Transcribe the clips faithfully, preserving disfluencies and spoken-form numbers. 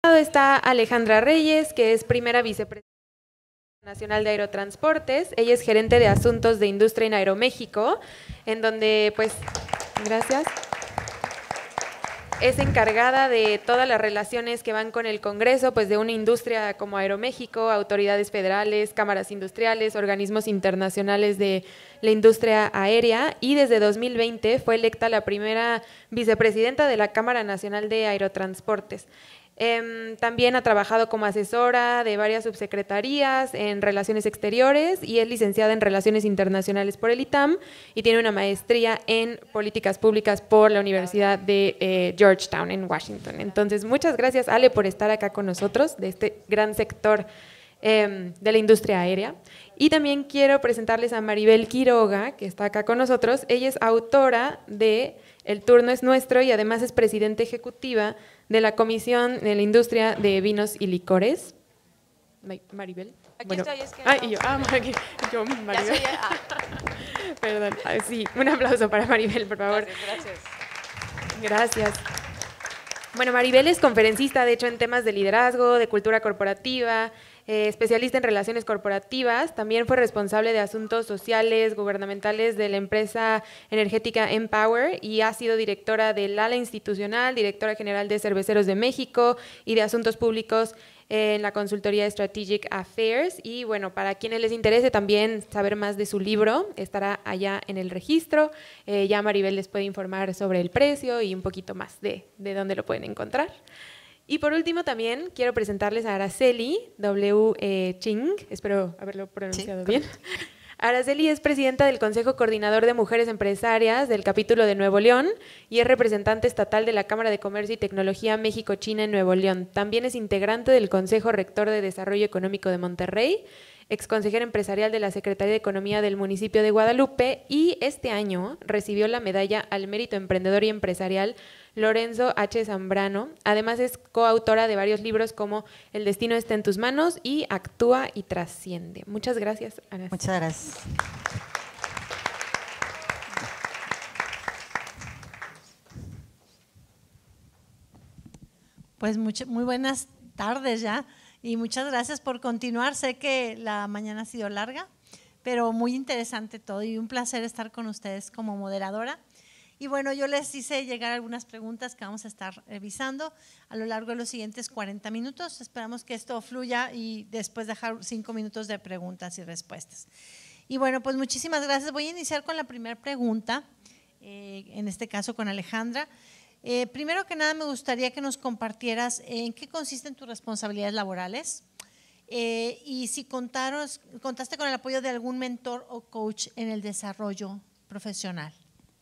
Está Alejandra Reyes, que es primera vicepresidenta nacional de Aerotransportes. Ella es gerente de asuntos de industria en Aeroméxico, en donde, pues, gracias, es encargada de todas las relaciones que van con el Congreso, pues de una industria como Aeroméxico, autoridades federales, cámaras industriales, organismos internacionales de la industria aérea, y desde dos mil veinte fue electa la primera vicepresidenta de la Cámara Nacional de Aerotransportes. Eh, también ha trabajado como asesora de varias subsecretarías en Relaciones Exteriores y es licenciada en Relaciones Internacionales por el I T A M y tiene una maestría en Políticas Públicas por la Universidad de eh, Georgetown en Washington. Entonces, muchas gracias, Ale, por estar acá con nosotros de este gran sector eh, de la industria aérea. Y también quiero presentarles a Maribel Quiroga, que está acá con nosotros. Ella es autora de El turno es nuestro y además es presidenta ejecutiva de la Comisión de la Industria de Vinos y Licores. Maribel. Aquí bueno. estoy, es que… Ah, no, y yo, ah, aquí, yo, Maribel. Ya soy, ah. Perdón, ah, sí, un aplauso para Maribel, por favor. Gracias, gracias. Gracias. Bueno, Maribel es conferencista, de hecho, en temas de liderazgo, de cultura corporativa, eh, especialista en relaciones corporativas. También fue responsable de asuntos sociales, gubernamentales de la empresa energética Empower y ha sido directora del ala institucional, directora general de Cerveceros de México y de asuntos públicos en la consultoría Strategic Affairs. Y bueno, para quienes les interese también saber más de su libro, estará allá en el registro. Eh, ya Maribel les puede informar sobre el precio y un poquito más de, de dónde lo pueden encontrar. Y por último también quiero presentarles a Araceli W. Eh, Ching, espero haberlo pronunciado sí, bien. Araceli es presidenta del Consejo Coordinador de Mujeres Empresarias del capítulo de Nuevo León y es representante estatal de la Cámara de Comercio y Tecnología México-China en Nuevo León. También es integrante del Consejo Rector de Desarrollo Económico de Monterrey, exconsejera empresarial de la Secretaría de Economía del municipio de Guadalupe y este año recibió la medalla al mérito emprendedor y empresarial Lorenzo H. Zambrano. Además es coautora de varios libros como El destino está en tus manos y Actúa y trasciende. Muchas gracias, Araceli. Muchas gracias. Pues much, muy buenas tardes ya y muchas gracias por continuar. Sé que la mañana ha sido larga, pero muy interesante todo y un placer estar con ustedes como moderadora. Y bueno, yo les hice llegar algunas preguntas que vamos a estar revisando a lo largo de los siguientes cuarenta minutos. Esperamos que esto fluya y después dejar cinco minutos de preguntas y respuestas. Y bueno, pues muchísimas gracias. Voy a iniciar con la primera pregunta, eh, en este caso con Alejandra. Eh, primero que nada, me gustaría que nos compartieras en qué consisten tus responsabilidades laborales eh, y si contaron, contaste con el apoyo de algún mentor o coach en el desarrollo profesional.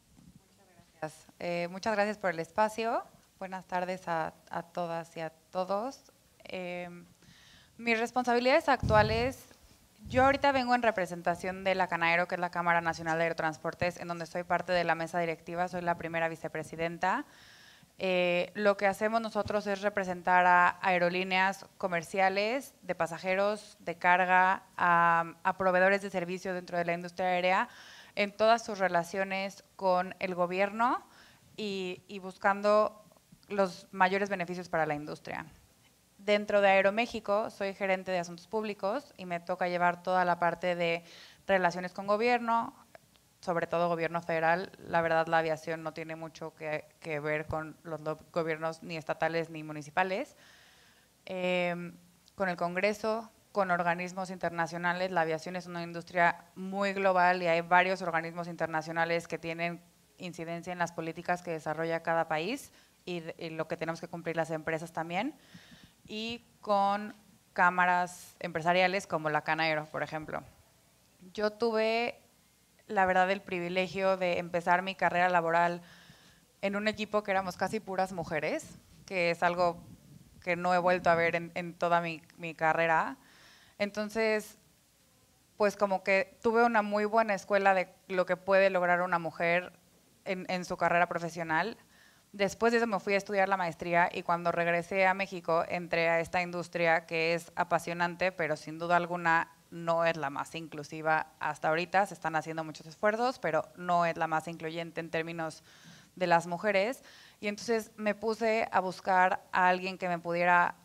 Eh, muchas gracias por el espacio. Buenas tardes a, a todas y a todos. Eh, mis responsabilidades actuales, yo ahorita vengo en representación de la CANAERO, que es la Cámara Nacional de Aerotransportes, en donde soy parte de la mesa directiva, soy la primera vicepresidenta. Eh, lo que hacemos nosotros es representar a aerolíneas comerciales, de pasajeros, de carga, a, a proveedores de servicios dentro de la industria aérea, en todas sus relaciones con el gobierno y, y buscando los mayores beneficios para la industria. Dentro de Aeroméxico soy gerente de asuntos públicos y me toca llevar toda la parte de relaciones con gobierno, sobre todo gobierno federal. La verdad, la aviación no tiene mucho que, que ver con los gobiernos ni estatales ni municipales. Eh, con el Congreso, con organismos internacionales. La aviación es una industria muy global y hay varios organismos internacionales que tienen incidencia en las políticas que desarrolla cada país y, y lo que tenemos que cumplir las empresas también. Y con cámaras empresariales como la CANAERO, por ejemplo. Yo tuve, la verdad, el privilegio de empezar mi carrera laboral en un equipo que éramos casi puras mujeres, que es algo que no he vuelto a ver en, en toda mi, mi carrera. Entonces, pues como que tuve una muy buena escuela de lo que puede lograr una mujer en, en su carrera profesional. Después de eso me fui a estudiar la maestría y cuando regresé a México entré a esta industria que es apasionante, pero sin duda alguna no es la más inclusiva hasta ahorita. Se están haciendo muchos esfuerzos, pero no es la más incluyente en términos de las mujeres. Y entonces me puse a buscar a alguien que me pudiera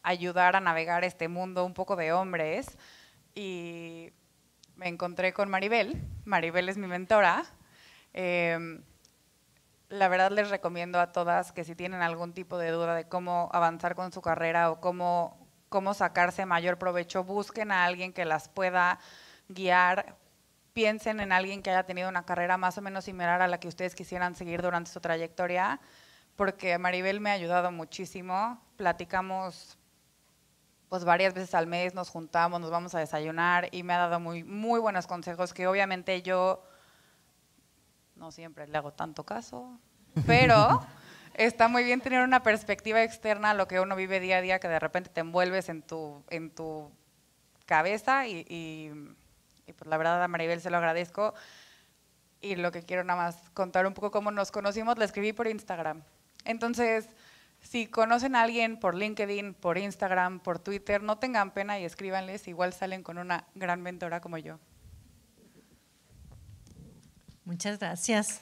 ayudar a navegar este mundo un poco de hombres y me encontré con Maribel. Maribel es mi mentora. Eh, la verdad les recomiendo a todas que si tienen algún tipo de duda de cómo avanzar con su carrera o cómo, cómo sacarse mayor provecho, busquen a alguien que las pueda guiar. Piensen en alguien que haya tenido una carrera más o menos similar a la que ustedes quisieran seguir durante su trayectoria, porque Maribel me ha ayudado muchísimo. Platicamos pues varias veces al mes, nos juntamos, nos vamos a desayunar y me ha dado muy, muy buenos consejos que obviamente yo no siempre le hago tanto caso, pero está muy bien tener una perspectiva externa a lo que uno vive día a día, que de repente te envuelves en tu, en tu cabeza y, y, y pues la verdad a Maribel se lo agradezco. Y lo que quiero nada más contar un poco cómo nos conocimos, la escribí por Instagram. Entonces, si conocen a alguien por LinkedIn, por Instagram, por Twitter, no tengan pena y escríbanles, igual salen con una gran mentora como yo. Muchas gracias.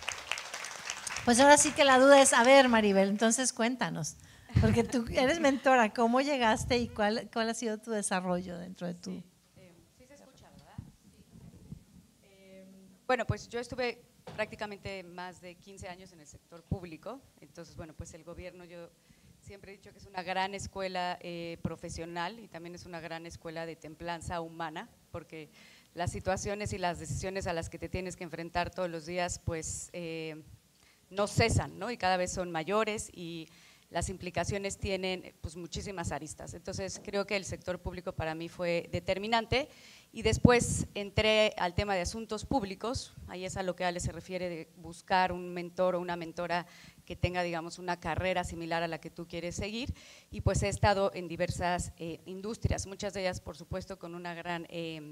Pues ahora sí que la duda es, a ver, Maribel, entonces cuéntanos, porque tú eres mentora, ¿cómo llegaste y cuál, cuál ha sido tu desarrollo dentro de tu… Sí, eh, sí se escucha, ¿verdad? Sí. Eh, bueno, pues yo estuve prácticamente más de quince años en el sector público, entonces, bueno, pues el gobierno, yo siempre he dicho que es una gran escuela eh, profesional y también es una gran escuela de templanza humana, porque las situaciones y las decisiones a las que te tienes que enfrentar todos los días, pues eh, no cesan, ¿no? Y cada vez son mayores y las implicaciones tienen pues muchísimas aristas. Entonces creo que el sector público para mí fue determinante y después entré al tema de asuntos públicos, ahí es a lo que Ale se refiere de buscar un mentor o una mentora que tenga, digamos, una carrera similar a la que tú quieres seguir y pues he estado en diversas eh, industrias, muchas de ellas por supuesto con una gran… Eh,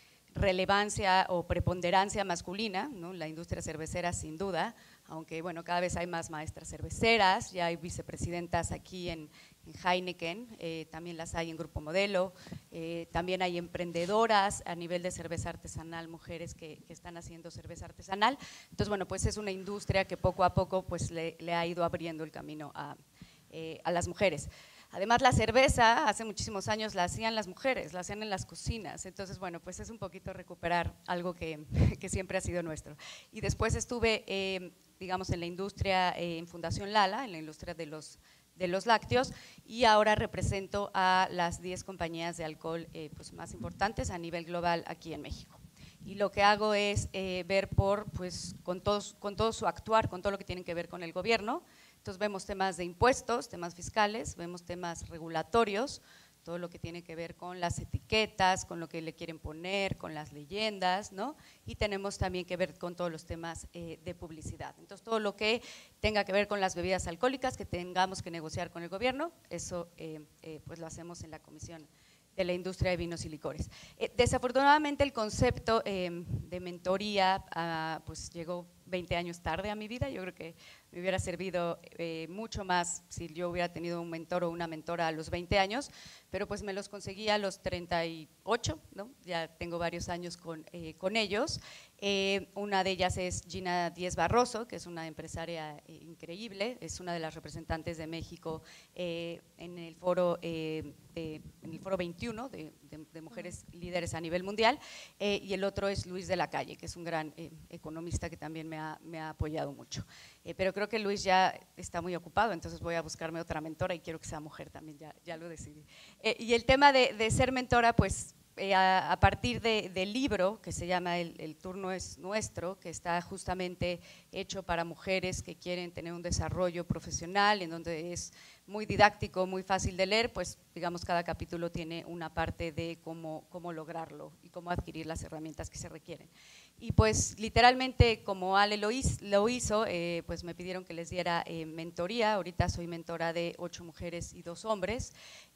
relevancia o preponderancia masculina, ¿no? La industria cervecera sin duda, aunque bueno, cada vez hay más maestras cerveceras, ya hay vicepresidentas aquí en, en Heineken, eh, también las hay en Grupo Modelo, eh, también hay emprendedoras a nivel de cerveza artesanal, mujeres que, que están haciendo cerveza artesanal, entonces bueno, pues es una industria que poco a poco pues le, le ha ido abriendo el camino a, eh, a las mujeres. Además, la cerveza, hace muchísimos años la hacían las mujeres, la hacían en las cocinas, entonces, bueno, pues es un poquito recuperar algo que, que siempre ha sido nuestro. Y después estuve, eh, digamos, en la industria, eh, en Fundación Lala, en la industria de los, de los lácteos, y ahora represento a las diez compañías de alcohol eh, pues, más importantes a nivel global aquí en México. Y lo que hago es eh, ver por, pues, con, todos, con todo su actuar, con todo lo que tiene que ver con el gobierno. Entonces vemos temas de impuestos, temas fiscales, vemos temas regulatorios, todo lo que tiene que ver con las etiquetas, con lo que le quieren poner, con las leyendas, ¿no? Y tenemos también que ver con todos los temas eh, de publicidad. Entonces todo lo que tenga que ver con las bebidas alcohólicas que tengamos que negociar con el gobierno, eso eh, eh, pues lo hacemos en la Comisión de la Industria de Vinos y Licores. Eh, desafortunadamente el concepto eh, de mentoría ah, pues llegó veinte años tarde a mi vida, yo creo que me hubiera servido eh, mucho más si yo hubiera tenido un mentor o una mentora a los veinte años, pero pues me los conseguí a los treinta y ocho, ¿no? Ya tengo varios años con, eh, con ellos. Eh, una de ellas es Gina Díez Barroso, que es una empresaria eh, increíble, es una de las representantes de México eh, en el foro eh, de, en el foro veintiuno de, de, de mujeres líderes a nivel mundial, eh, y el otro es Luis de la Calle, que es un gran eh, economista que también me ha, me ha apoyado mucho. Eh, pero creo que Luis ya está muy ocupado, entonces voy a buscarme otra mentora y quiero que sea mujer también, ya, ya lo decidí. Eh, y el tema de, de ser mentora, pues eh, a, a partir de, del libro que se llama el, el turno es nuestro, que está justamente hecho para mujeres que quieren tener un desarrollo profesional, en donde es muy didáctico, muy fácil de leer, pues digamos cada capítulo tiene una parte de cómo, cómo lograrlo y cómo adquirir las herramientas que se requieren. Y pues literalmente como Ale lo hizo, lo hizo eh, pues me pidieron que les diera eh, mentoría, ahorita soy mentora de ocho mujeres y dos hombres,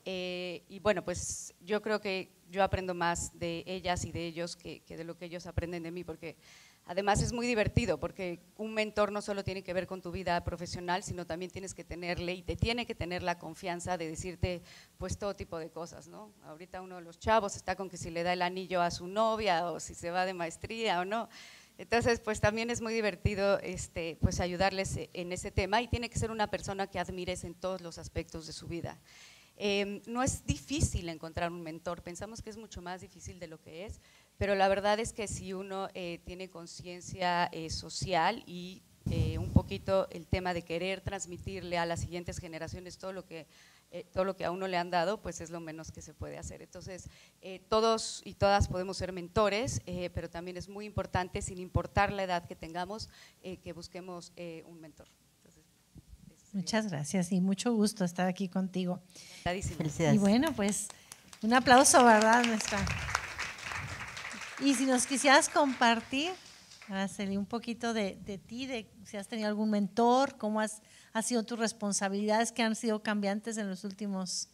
eh, y bueno, pues yo creo que yo aprendo más de ellas y de ellos que, que de lo que ellos aprenden de mí, porque además es muy divertido, porque un mentor no solo tiene que ver con tu vida profesional, sino también tienes que tenerle y te tiene que tener la confianza de decirte pues todo tipo de cosas, ¿no? Ahorita uno de los chavos está con que si le da el anillo a su novia o si se va de maestría o no. Entonces, pues también es muy divertido este, pues ayudarles en ese tema y tiene que ser una persona que admires en todos los aspectos de su vida. Eh, no es difícil encontrar un mentor, pensamos que es mucho más difícil de lo que es, pero la verdad es que si uno eh, tiene conciencia eh, social y eh, un poquito el tema de querer transmitirle a las siguientes generaciones todo lo que Eh, todo lo que a uno le han dado, pues es lo menos que se puede hacer. Entonces, eh, todos y todas podemos ser mentores, eh, pero también es muy importante, sin importar la edad que tengamos, eh, que busquemos eh, un mentor. Entonces, muchas gracias y mucho gusto estar aquí contigo. Felicidades. Y bueno, pues un aplauso, ¿verdad, nuestra? Y si nos quisieras compartir, Araceli, un poquito de, de ti, de si has tenido algún mentor, cómo has ¿han sido tus responsabilidades que han sido cambiantes en los últimos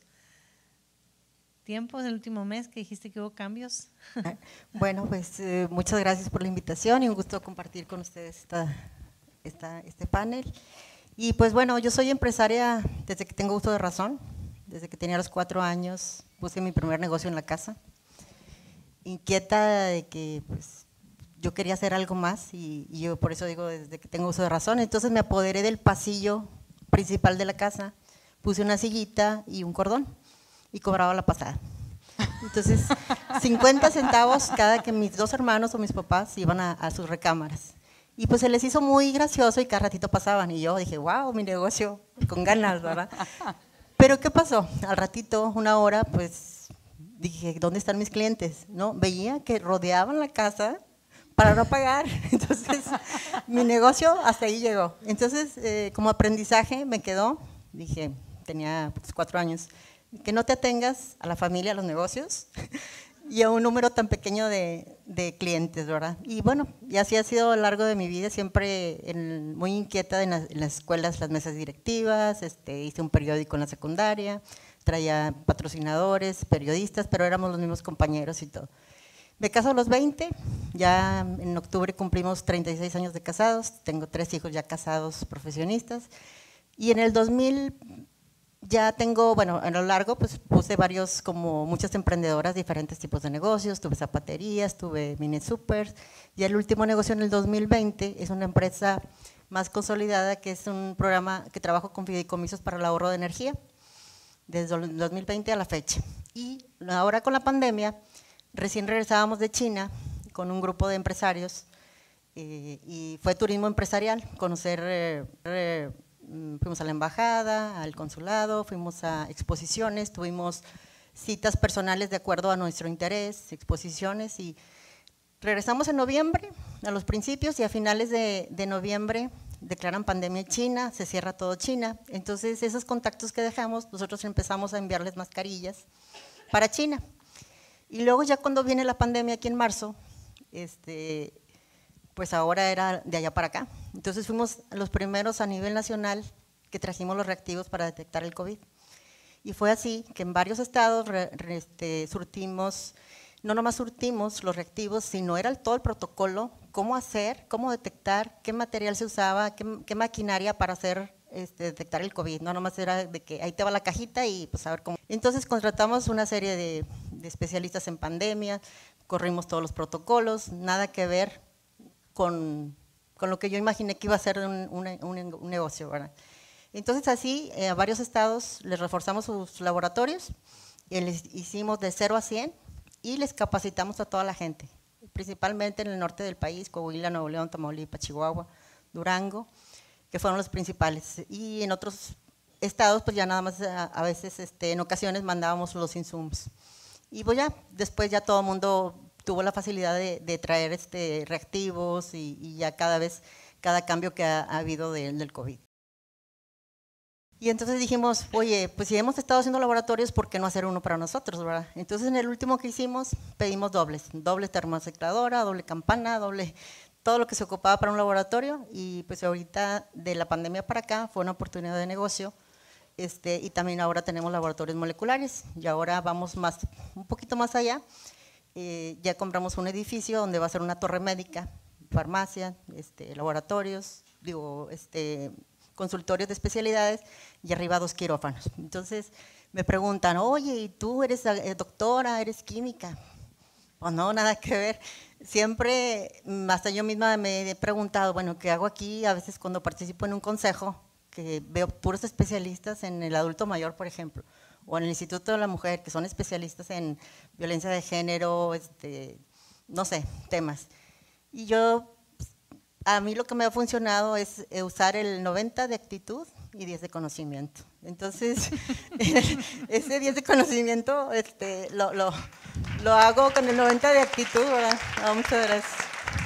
tiempos, en el último mes que dijiste que hubo cambios? Bueno, pues eh, muchas gracias por la invitación y un gusto compartir con ustedes esta, esta, este panel. Y pues bueno, yo soy empresaria desde que tengo uso de razón, desde que tenía los cuatro años puse mi primer negocio en la casa, inquieta de que pues yo quería hacer algo más y, y yo por eso digo desde que tengo uso de razón. Entonces me apoderé del pasillo principal de la casa, puse una sillita y un cordón y cobraba la pasada. Entonces, cincuenta centavos cada que mis dos hermanos o mis papás iban a, a sus recámaras. Y pues se les hizo muy gracioso y cada ratito pasaban y yo dije, wow, mi negocio, con ganas, ¿verdad? Pero ¿qué pasó? Al ratito, una hora, pues dije, ¿dónde están mis clientes? ¿No? Veía que rodeaban la casa para no pagar, entonces mi negocio hasta ahí llegó. Entonces, eh, como aprendizaje me quedó, dije, tenía pues, cuatro años, que no te atengas a la familia, a los negocios y a un número tan pequeño de, de clientes, ¿verdad? Y bueno, y así ha sido a lo largo de mi vida, siempre en, muy inquieta en, la, en las escuelas, las mesas directivas, este, hice un periódico en la secundaria, traía patrocinadores, periodistas, pero éramos los mismos compañeros y todo. Me caso a los veinte, ya en octubre cumplimos treinta y seis años de casados, tengo tres hijos ya casados profesionistas y en el dos mil ya tengo, bueno, a lo largo pues puse varios, como muchas emprendedoras, diferentes tipos de negocios, tuve zapaterías, tuve mini supers y el último negocio en el dos mil veinte es una empresa más consolidada que es un programa que trabajo con fideicomisos para el ahorro de energía desde el dos mil veinte a la fecha. Y ahora con la pandemia, recién regresábamos de China con un grupo de empresarios eh, y fue turismo empresarial, conocer, eh, eh, fuimos a la embajada, al consulado, fuimos a exposiciones, tuvimos citas personales de acuerdo a nuestro interés, exposiciones y regresamos en noviembre, a los principios y a finales de, de noviembre declaran pandemia en China, se cierra todo China, entonces esos contactos que dejamos, nosotros empezamos a enviarles mascarillas para China. Y luego ya cuando viene la pandemia aquí en marzo, este, pues ahora era de allá para acá. Entonces fuimos los primeros a nivel nacional que trajimos los reactivos para detectar el COVID. Y fue así que en varios estados re, re, este, surtimos, no nomás surtimos los reactivos, sino era todo el protocolo, cómo hacer, cómo detectar, qué material se usaba, qué, qué maquinaria para hacer Este, detectar el COVID, no nomás era de que ahí te va la cajita y pues a ver cómo. Entonces contratamos una serie de, de especialistas en pandemia, corrimos todos los protocolos, nada que ver con, con lo que yo imaginé que iba a ser un, un, un, un negocio, ¿verdad? Entonces así eh, a varios estados les reforzamos sus laboratorios, y les hicimos de cero a cien y les capacitamos a toda la gente, principalmente en el norte del país, Coahuila, Nuevo León, Tamaulipas, Chihuahua, Durango, que fueron los principales, y en otros estados pues ya nada más a, a veces este, en ocasiones mandábamos los insumos. Y pues ya, después ya todo el mundo tuvo la facilidad de, de traer este, reactivos y, y ya cada vez, cada cambio que ha, ha habido de, del COVID. Y entonces dijimos, oye, pues si hemos estado haciendo laboratorios, ¿por qué no hacer uno para nosotros, verdad? Entonces en el último que hicimos pedimos dobles, doble termocicladora, doble campana, doble… todo lo que se ocupaba para un laboratorio y pues ahorita de la pandemia para acá fue una oportunidad de negocio este, y también ahora tenemos laboratorios moleculares y ahora vamos más, un poquito más allá, eh, ya compramos un edificio donde va a ser una torre médica, farmacia, este, laboratorios, digo, este, consultorios de especialidades y arriba dos quirófanos. Entonces me preguntan, oye, ¿y tú eres doctora, eres química? Pues no, nada que ver. Siempre, hasta yo misma me he preguntado, bueno, ¿qué hago aquí? A veces cuando participo en un consejo, que veo puros especialistas en el adulto mayor, por ejemplo, o en el Instituto de la Mujer, que son especialistas en violencia de género, este, no sé, temas. Y yo, a mí lo que me ha funcionado es usar el noventa de actitud y diez de conocimiento. Entonces, ese diez de conocimiento este, lo, lo, lo hago con el noventa de actitud, ¿verdad? No, muchas gracias.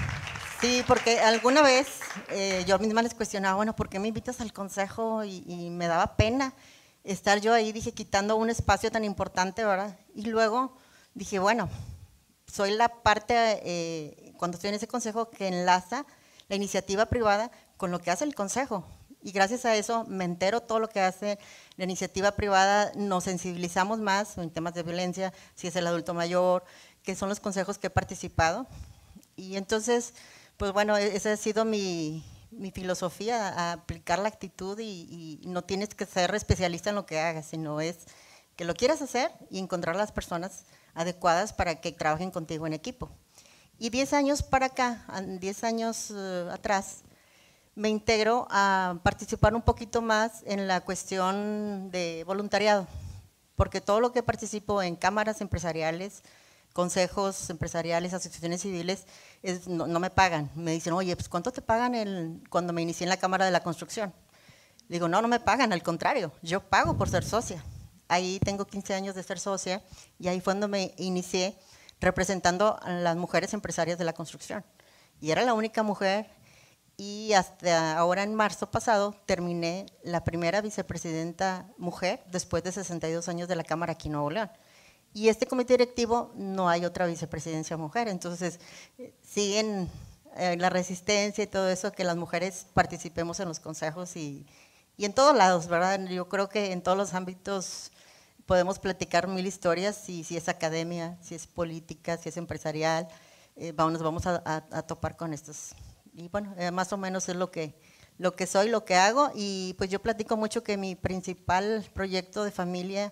Sí, porque alguna vez eh, yo misma les cuestionaba, bueno, ¿por qué me invitas al consejo? Y, y me daba pena estar yo ahí, dije, quitando un espacio tan importante, ¿verdad? Y luego dije, bueno, soy la parte, eh, cuando estoy en ese consejo, que enlaza la iniciativa privada con lo que hace el consejo. Y gracias a eso me entero todo lo que hace la iniciativa privada, nos sensibilizamos más en temas de violencia, si es el adulto mayor, que son los consejos que he participado. Y entonces, pues bueno, esa ha sido mi, mi filosofía, a aplicar la actitud y, y no tienes que ser especialista en lo que hagas, sino es que lo quieras hacer y encontrar las personas adecuadas para que trabajen contigo en equipo. Y diez años para acá, diez años uh, atrás, me integro a participar un poquito más en la cuestión de voluntariado, porque todo lo que participo en cámaras empresariales, consejos empresariales, asociaciones civiles, es, no, no me pagan. Me dicen, oye, pues ¿cuánto te pagan el, cuando me inicié en la Cámara de la Construcción? Digo, no, no me pagan, al contrario, yo pago por ser socia. Ahí tengo quince años de ser socia y ahí fue cuando me inicié representando a las mujeres empresarias de la construcción. Y era la única mujer y hasta ahora en marzo pasado terminé la primera vicepresidenta mujer después de sesenta y dos años de la Cámara aquí en Nuevo León. Y este comité directivo no hay otra vicepresidencia mujer, entonces eh, siguen eh, la resistencia y todo eso, que las mujeres participemos en los consejos y, y en todos lados, ¿verdad? Yo creo que en todos los ámbitos podemos platicar mil historias, si, si es academia, si es política, si es empresarial, eh, vamos, nos vamos a, a, a topar con estos. Y bueno, eh, más o menos es lo que, lo que soy, lo que hago, y pues yo platico mucho que mi principal proyecto de familia,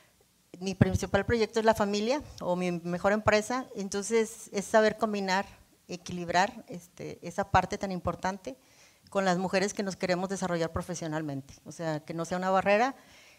mi principal proyecto es la familia, o mi mejor empresa, entonces es saber combinar, equilibrar este, esa parte tan importante con las mujeres que nos queremos desarrollar profesionalmente, o sea, que no sea una barrera.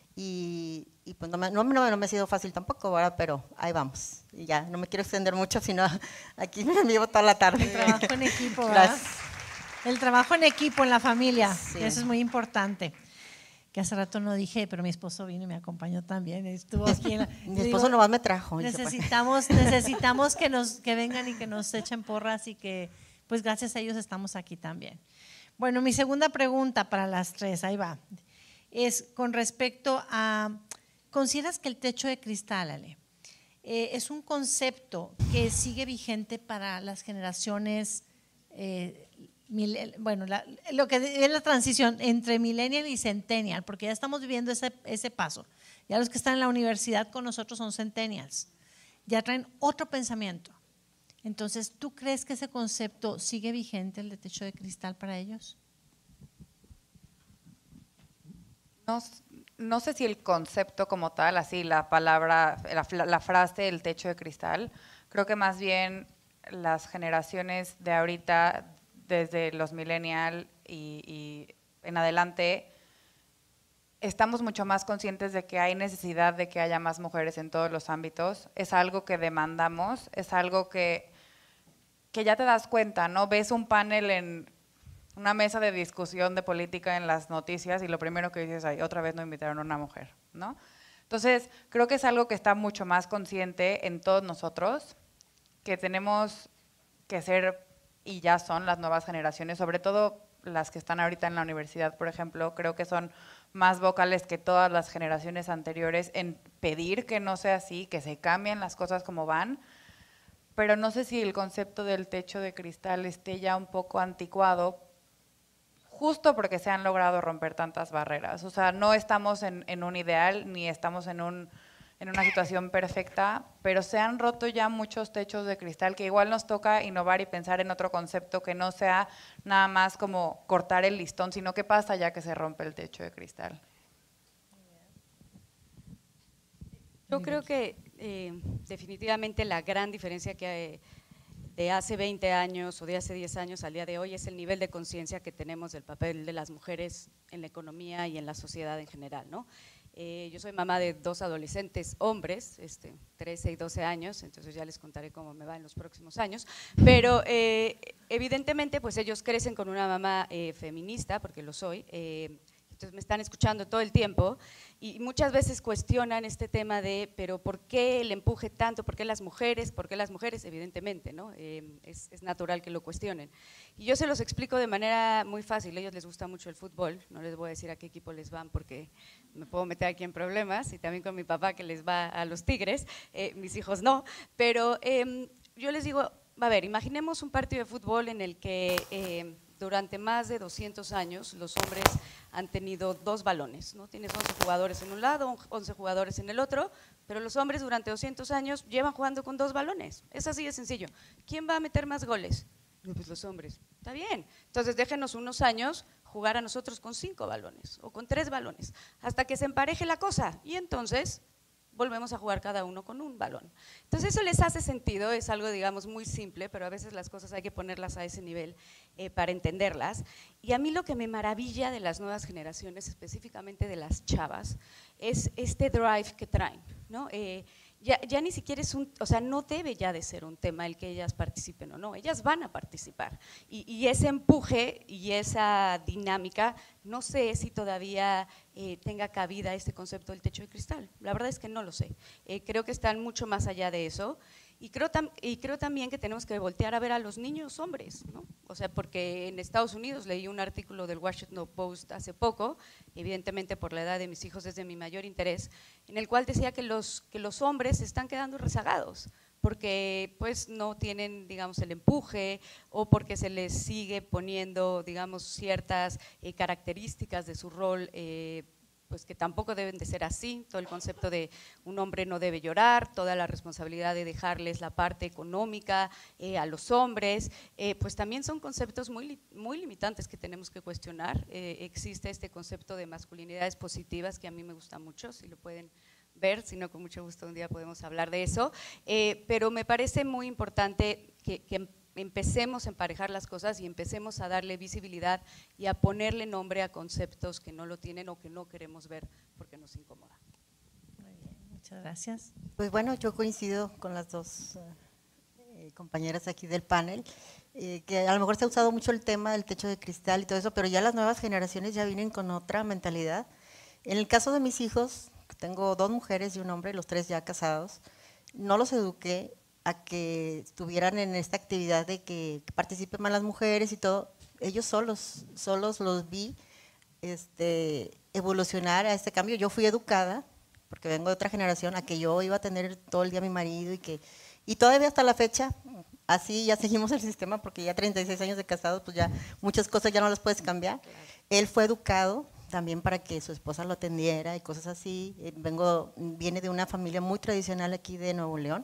Y, y pues no me, no, no, no me ha sido fácil tampoco, ¿verdad? Pero ahí vamos. Y ya, no me quiero extender mucho, sino aquí me llevo toda la tarde. El trabajo en equipo, ¿verdad? Gracias. El trabajo en equipo, en la familia, Sí. Eso es muy importante. Que hace rato no dije, pero mi esposo vino y me acompañó también, estuvo aquí. En la, Mi esposo nomás me trajo. Necesitamos, necesitamos que, nos, que vengan y que nos echen porras y que, pues gracias a ellos estamos aquí también. Bueno, mi segunda pregunta para las tres, ahí va. Es con respecto a, ¿consideras que el techo de cristal, Ale, eh, es un concepto que sigue vigente para las generaciones, eh, mil, bueno, la, lo que es la transición entre millennial y centennial, porque ya estamos viviendo ese, ese paso, ya los que están en la universidad con nosotros son centennials, ya traen otro pensamiento. Entonces, ¿tú crees que ese concepto sigue vigente, el de techo de cristal para ellos? No, no sé si el concepto como tal, así la palabra, la, la frase el techo de cristal, creo que más bien las generaciones de ahorita, desde los millennial y, y en adelante, estamos mucho más conscientes de que hay necesidad de que haya más mujeres en todos los ámbitos. Es algo que demandamos, es algo que, que ya te das cuenta, ¿no? Ves un panel en una mesa de discusión de política en las noticias y lo primero que dices, ay, otra vez no invitaron a una mujer, ¿no? Entonces, creo que es algo que está mucho más consciente en todos nosotros, que tenemos que ser, y ya son las nuevas generaciones, sobre todo las que están ahorita en la universidad, por ejemplo, creo que son más vocales que todas las generaciones anteriores en pedir que no sea así, que se cambien las cosas como van, pero no sé si el concepto del techo de cristal esté ya un poco anticuado, justo porque se han logrado romper tantas barreras. O sea, no estamos en, en un ideal, ni estamos en, un, en una situación perfecta, pero se han roto ya muchos techos de cristal que igual nos toca innovar y pensar en otro concepto que no sea nada más como cortar el listón, sino qué pasa ya que se rompe el techo de cristal. Yo creo que eh, definitivamente la gran diferencia que hay de hace veinte años o de hace diez años al día de hoy es el nivel de conciencia que tenemos del papel de las mujeres en la economía y en la sociedad en general, ¿no? Eh, yo soy mamá de dos adolescentes hombres, este, trece y doce años, entonces ya les contaré cómo me va en los próximos años, pero eh, evidentemente pues ellos crecen con una mamá eh, feminista, porque lo soy, eh, entonces me están escuchando todo el tiempo y muchas veces cuestionan este tema de, pero ¿por qué el empuje tanto? ¿Por qué las mujeres? ¿Por qué las mujeres? Evidentemente, ¿no? Eh, es, es natural que lo cuestionen. Y yo se los explico de manera muy fácil, a ellos les gusta mucho el fútbol, no les voy a decir a qué equipo les van porque me puedo meter aquí en problemas, y también con mi papá que les va a los Tigres, eh, mis hijos no, pero eh, yo les digo, a ver, imaginemos un partido de fútbol en el que eh, durante más de doscientos años los hombres han tenido dos balones, ¿no? Tienes once jugadores en un lado, once jugadores en el otro, pero los hombres durante doscientos años llevan jugando con dos balones. Es así de sencillo. ¿Quién va a meter más goles? Pues los hombres. Está bien. Entonces déjenos unos años jugar a nosotros con cinco balones o con tres balones, hasta que se empareje la cosa y entonces volvemos a jugar cada uno con un balón. Entonces eso les hace sentido, es algo digamos muy simple, pero a veces las cosas hay que ponerlas a ese nivel eh, para entenderlas. Y a mí lo que me maravilla de las nuevas generaciones, específicamente de las chavas, es este drive que traen, ¿no? Eh, Ya, ya ni siquiera es un, o sea, no debe ya de ser un tema el que ellas participen o no, ellas van a participar y, y ese empuje y esa dinámica, no sé si todavía eh, tenga cabida este concepto del techo de cristal, la verdad es que no lo sé, eh, creo que están mucho más allá de eso. Y creo, tam, y creo también que tenemos que voltear a ver a los niños hombres, ¿no? O sea, porque en Estados Unidos leí un artículo del Washington Post hace poco, evidentemente por la edad de mis hijos es de mi mayor interés, en el cual decía que los, que los hombres se están quedando rezagados, porque pues no tienen, digamos, el empuje o porque se les sigue poniendo, digamos, ciertas eh, características de su rol eh, pues que tampoco deben de ser así, todo el concepto de un hombre no debe llorar, toda la responsabilidad de dejarles la parte económica eh, a los hombres, eh, pues también son conceptos muy, muy limitantes que tenemos que cuestionar. Eh, existe este concepto de masculinidades positivas que a mí me gusta mucho, si lo pueden ver, si no con mucho gusto un día podemos hablar de eso, eh, pero me parece muy importante que, que empecemos a emparejar las cosas y empecemos a darle visibilidad y a ponerle nombre a conceptos que no lo tienen o que no queremos ver porque nos incomoda. Muy bien, muchas gracias. Pues bueno, yo coincido con las dos eh, compañeras aquí del panel, eh, que a lo mejor se ha usado mucho el tema del techo de cristal y todo eso, pero ya las nuevas generaciones ya vienen con otra mentalidad. En el caso de mis hijos, tengo dos mujeres y un hombre, los tres ya casados, no los eduqué a que estuvieran en esta actividad de que, que participen más las mujeres y todo. Ellos solos, solos los vi este, evolucionar a este cambio. Yo fui educada, porque vengo de otra generación, a que yo iba a tener todo el día a mi marido y que, y todavía hasta la fecha, así ya seguimos el sistema, porque ya treinta y seis años de casados, pues ya muchas cosas ya no las puedes cambiar. Claro. Él fue educado también para que su esposa lo atendiera y cosas así. Vengo, viene de una familia muy tradicional aquí de Nuevo León,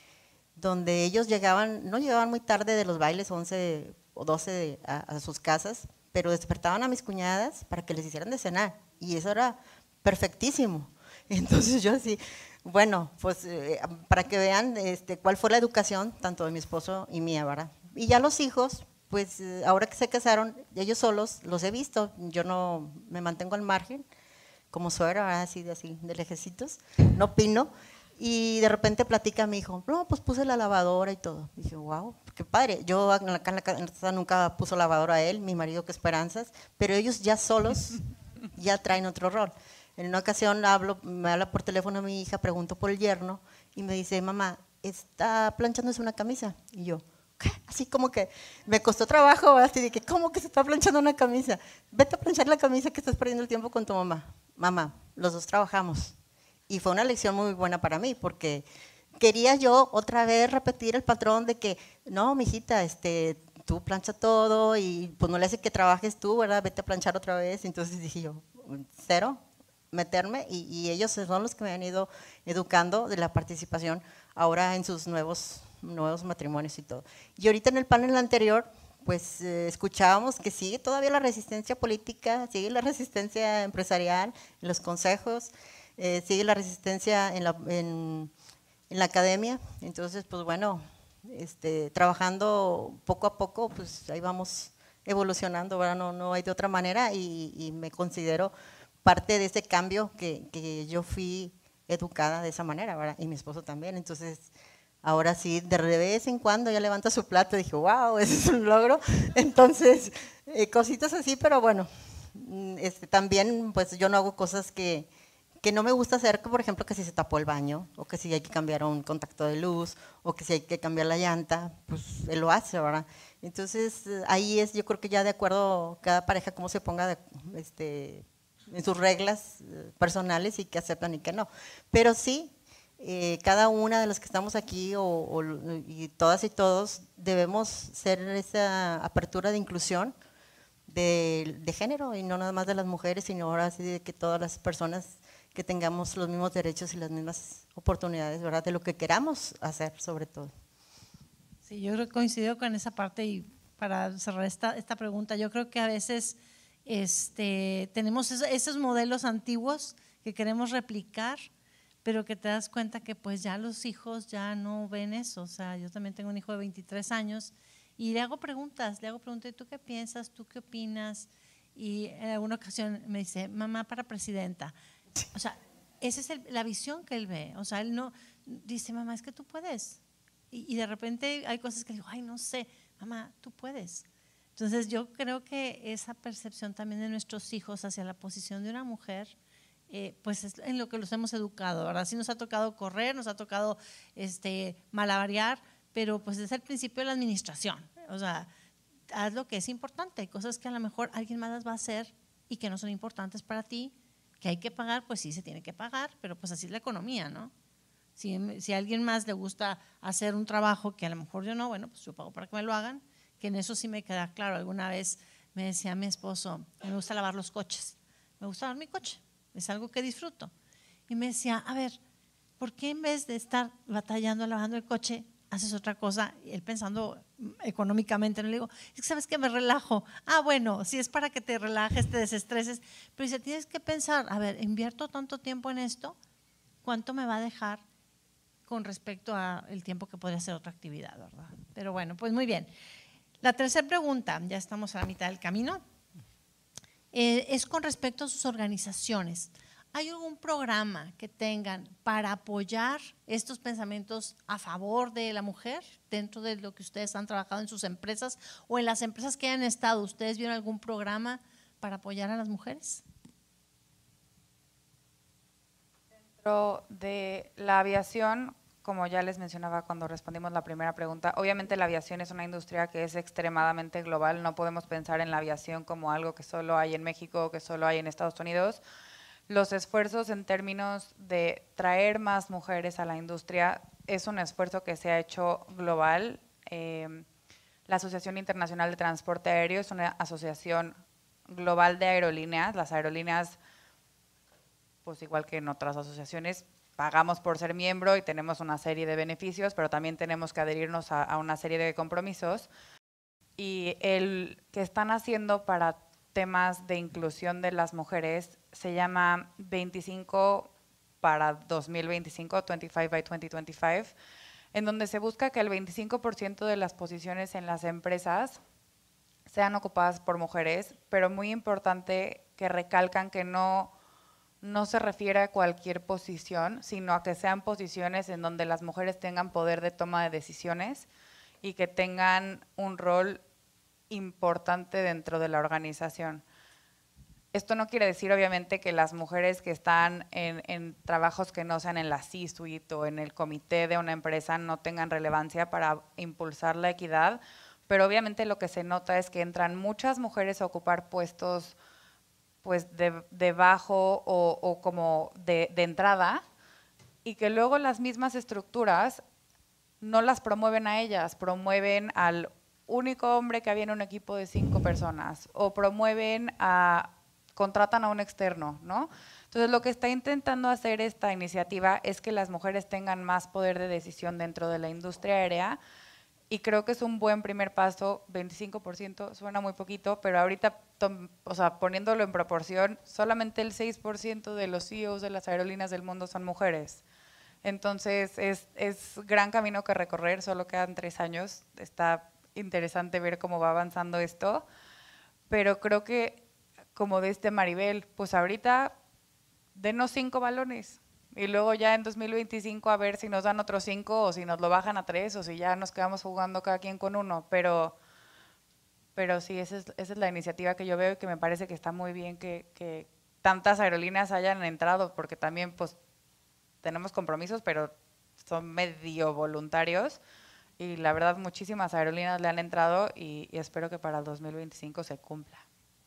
donde ellos llegaban, no llegaban muy tarde de los bailes, once o doce de, a, a sus casas, pero despertaban a mis cuñadas para que les hicieran de cenar, y eso era perfectísimo. Entonces yo así, bueno, pues eh, para que vean este, cuál fue la educación, tanto de mi esposo y mía, ¿verdad? Y ya los hijos, pues eh, ahora que se casaron, ellos solos, los he visto, yo no me mantengo al margen, como suegra, ¿verdad? Así de, así, de lejecitos, no opino. Y de repente platica mi hijo, no, pues puse la lavadora y todo. Y dije, wow, qué padre. Yo acá en la casa nunca puso lavadora a él, mi marido que Esperanzas, pero ellos ya solos ya traen otro rol. En una ocasión hablo, me habla por teléfono mi hija, pregunto por el yerno y me dice, mamá, ¿está planchándose una camisa? Y yo, ¿qué? Así como que me costó trabajo, así de que, ¿cómo que se está planchando una camisa? Vete a planchar la camisa que estás perdiendo el tiempo con tu mamá. Mamá, los dos trabajamos. Y fue una lección muy buena para mí, porque quería yo otra vez repetir el patrón de que, no, mijita, este, tú plancha todo y pues no le hace que trabajes tú, ¿verdad? Vete a planchar otra vez. Entonces dije yo, cero, meterme, y, y ellos son los que me han ido educando de la participación ahora en sus nuevos, nuevos matrimonios y todo. Y ahorita en el panel anterior, pues eh, escuchábamos que sigue todavía la resistencia política, sigue la resistencia empresarial en los consejos, Eh, sigue la resistencia en la, en, en la academia. Entonces, pues bueno, este, trabajando poco a poco, pues ahí vamos evolucionando, ¿verdad? No, no hay de otra manera, y, y me considero parte de ese cambio que, que yo fui educada de esa manera, ¿verdad? Y mi esposo también. Entonces, ahora sí, de vez en cuando ya levanta su plato y dije, wow, ese es un logro. Entonces, eh, cositas así, pero bueno, este, también pues yo no hago cosas que, que no me gusta hacer, por ejemplo, que si se tapó el baño, o que si hay que cambiar un contacto de luz, o que si hay que cambiar la llanta, pues él lo hace, ¿verdad? Entonces, ahí es, yo creo que ya de acuerdo cada pareja cómo se ponga de, este, en sus reglas personales y que aceptan y que no. Pero sí, eh, cada una de las que estamos aquí o, o, y todas y todos debemos ser esa apertura de inclusión de, de género y no nada más de las mujeres, sino ahora sí de que todas las personas que tengamos los mismos derechos y las mismas oportunidades, ¿verdad? De lo que queramos hacer sobre todo. Sí, yo creo que coincido con esa parte y para cerrar esta, esta pregunta, yo creo que a veces este, tenemos esos, esos modelos antiguos que queremos replicar, pero que te das cuenta que pues ya los hijos ya no ven eso. O sea, yo también tengo un hijo de veintitrés años y le hago preguntas, le hago preguntas, ¿tú qué piensas? ¿Tú qué opinas? Y en alguna ocasión me dice, mamá para presidenta. O sea, esa es el, la visión que él ve. O sea, él no, dice, mamá, es que tú puedes. Y, y de repente hay cosas que digo, ay, no sé, mamá, tú puedes. Entonces yo creo que esa percepción también de nuestros hijos hacia la posición de una mujer, eh, pues es en lo que los hemos educado, ¿verdad? Sí nos ha tocado correr, nos ha tocado este, malabarear, pero pues es el principio de la administración. O sea, haz lo que es importante, hay cosas que a lo mejor alguien más las va a hacer y que no son importantes para ti, que hay que pagar, pues sí se tiene que pagar, pero pues así es la economía, ¿no? Si, si a alguien más le gusta hacer un trabajo que a lo mejor yo no, bueno, pues yo pago para que me lo hagan, que en eso sí me queda claro. Alguna vez me decía mi esposo, me gusta lavar los coches, me gusta lavar mi coche, es algo que disfruto. Y me decía, a ver, ¿por qué en vez de estar batallando, lavando el coche, haces otra cosa? Y él pensando económicamente, no le digo, es que sabes que me relajo. Ah, bueno, si es para que te relajes, te desestreses, pero dice, tienes que pensar, a ver, invierto tanto tiempo en esto, ¿cuánto me va a dejar con respecto al tiempo que podría hacer otra actividad, ¿verdad? Pero bueno, pues muy bien. La tercera pregunta, ya estamos a la mitad del camino, eh, es con respecto a sus organizaciones. ¿Hay algún programa que tengan para apoyar estos pensamientos a favor de la mujer dentro de lo que ustedes han trabajado en sus empresas o en las empresas que hayan estado? ¿Ustedes vieron algún programa para apoyar a las mujeres? Dentro de la aviación, como ya les mencionaba cuando respondimos la primera pregunta, obviamente la aviación es una industria que es extremadamente global. No podemos pensar en la aviación como algo que solo hay en México o que solo hay en Estados Unidos. Los esfuerzos en términos de traer más mujeres a la industria es un esfuerzo que se ha hecho global. Eh, la Asociación Internacional de Transporte Aéreo es una asociación global de aerolíneas. Las aerolíneas, pues igual que en otras asociaciones, pagamos por ser miembro y tenemos una serie de beneficios, pero también tenemos que adherirnos a, a una serie de compromisos. Y el que están haciendo para temas de inclusión de las mujeres se llama veinticinco para dos mil veinticinco, veinticinco by veinte veinticinco, en donde se busca que el veinticinco por ciento de las posiciones en las empresas sean ocupadas por mujeres, pero muy importante que recalcan que no, no se refiere a cualquier posición, sino a que sean posiciones en donde las mujeres tengan poder de toma de decisiones y que tengan un rol importante dentro de la organización. Esto no quiere decir, obviamente, que las mujeres que están en, en trabajos que no sean en la C-suite o en el comité de una empresa no tengan relevancia para impulsar la equidad, pero obviamente lo que se nota es que entran muchas mujeres a ocupar puestos pues de, de bajo o, o como de, de entrada, y que luego las mismas estructuras no las promueven a ellas, promueven al único hombre que había en un equipo de cinco personas, o promueven a, contratan a un externo, ¿no? Entonces lo que está intentando hacer esta iniciativa es que las mujeres tengan más poder de decisión dentro de la industria aérea, y creo que es un buen primer paso. Veinticinco por ciento suena muy poquito, pero ahorita, o sea, poniéndolo en proporción, solamente el seis por ciento de los C E Os de las aerolíneas del mundo son mujeres. Entonces es, es gran camino que recorrer, solo quedan tres años, está interesante ver cómo va avanzando esto, pero creo que como de este Maribel, pues ahorita denos cinco balones y luego ya en dos mil veinticinco a ver si nos dan otros cinco o si nos lo bajan a tres o si ya nos quedamos jugando cada quien con uno, pero, pero sí, esa es, esa es la iniciativa que yo veo y que me parece que está muy bien que, que tantas aerolíneas hayan entrado, porque también pues tenemos compromisos, pero son medio voluntarios y la verdad muchísimas aerolíneas le han entrado y, y espero que para el dos mil veinticinco se cumpla.